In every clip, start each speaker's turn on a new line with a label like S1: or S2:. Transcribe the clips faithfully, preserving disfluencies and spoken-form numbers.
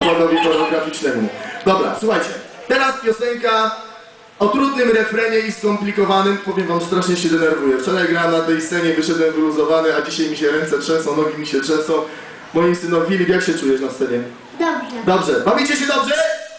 S1: układowi choreograficznemu. Dobra, słuchajcie, teraz piosenka o trudnym refrenie i skomplikowanym. Powiem wam, strasznie się denerwuję. Wczoraj grałem na tej scenie, wyszedłem wyluzowany, a dzisiaj mi się ręce trzęsą, nogi mi się trzęsą. Moi synowie, Filip, jak się czujesz na scenie?
S2: Dobrze.
S1: Dobrze. Bawicie się dobrze?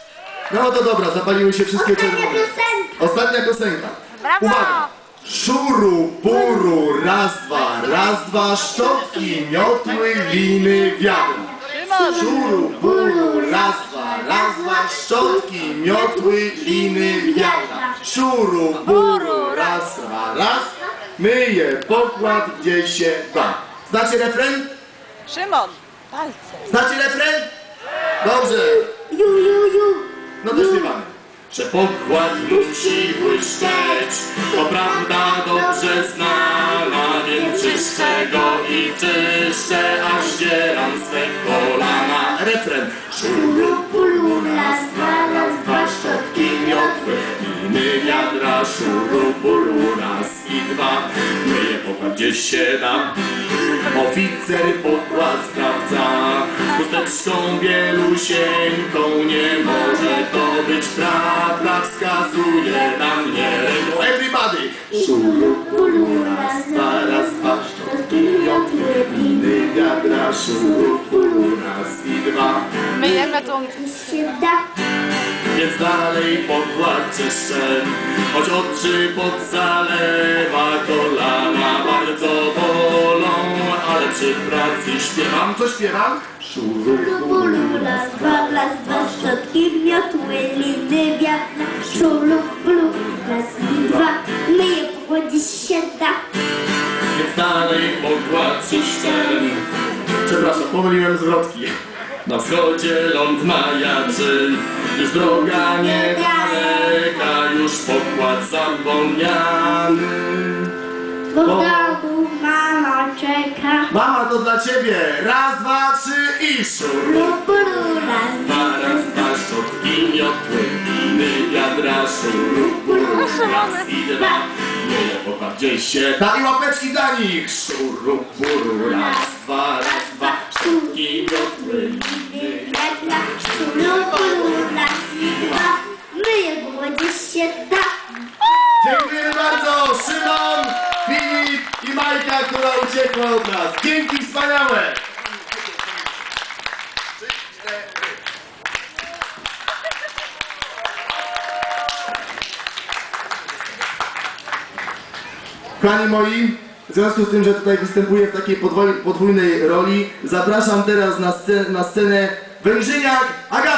S1: No to dobra, zapaliły się wszystkie
S2: Ostatnia
S1: czerwone.
S2: piosenka.
S1: Ostatnia piosenka.
S3: Brawo!
S1: Uwaga! Szuru, buru, raz, dwa, raz, dwa, szczotki, miotły, liny, wiadra. Szuru, buru, raz, dwa, raz, dwa, szczotki, miotły, liny, wiadra. Szuru, buru, raz, dwa, raz, myję pokład, gdzie się da. Znacie refren?
S3: Szymon, palce.
S1: Znacie refren? Dobrze.
S2: Ju, ju, ju.
S1: No to śpiewamy. Że pokład musi błyszczeć, to prawda dobrze znana, więc czyszczę go i czyszczę, aż dzieram swe kolana. Refren. Szuru, buru, raz, dwa, raz, dwa, szczotki, miotły, liny, wiadra, szuru, buru, raz i dwa, myję pokład gdzie się da. Oficer pokład sprawdza, chusteczką bielusieńką, nie może to być prawda, wskazuje na mnie ręką. Everybody! Szuru, buru, raz, dwa, raz, dwa, szczotki, miotły, liny, wiadra, szuru, buru, raz i dwa.
S3: Myjemy tą...
S2: Się da.
S1: Więc dalej pokład czyszczę, choć oczy pod zalewa, kolana bardzo bolą, ale przy pracy śpiewam. Co śpiewam? Szuru,
S2: Bulu, raz, dwa, raz, dwa, szczotki, miotły, liny, wiadra. Szulu, bulu, raz i dwa, myję pokład gdzie się da.
S1: Więc dalej pokład czyszczę. Przepraszam, pomyliłem zwrotki. Na wschodzie ląd majaczy, już droga niedaleka, już pokład zapomniany.
S2: Bo w domu mama czeka.
S1: Mama, to dla ciebie! Raz, dwa, trzy i szuru.
S2: Bulu, bulu, raz,
S1: Dwa, raz, dwa, szczotki, miotły, liny, wiadra, szuru, buru, raz i dwa. Myję pokład gdzie się da i łapeczki dla nich! Szuru, buru, raz, dwa, raz, dwa, szczotki, miotły, liny,
S2: wiadra. Szulu, bulu, raz i dwa, myję pokład gdzie się da.
S1: Dziękujemy bardzo! Szymon, Filip i Majka, która uciekła od nas. Dzięki, wspaniałe! Kochani moi, w związku z tym, że tutaj występuję w takiej podwójnej roli, zapraszam teraz na scenę, na scenę Węgrzyniak Aga!